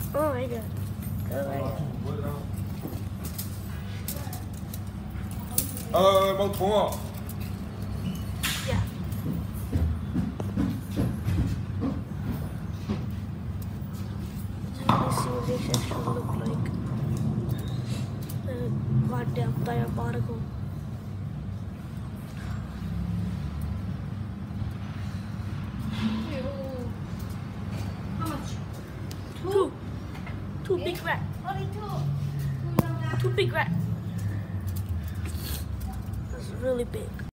Oh my god. 冇桶啊！ Yeah. Let's see what this should look like. Goddamn diabolical. How much? Two big rat. Only two. Two big rat. That's really big.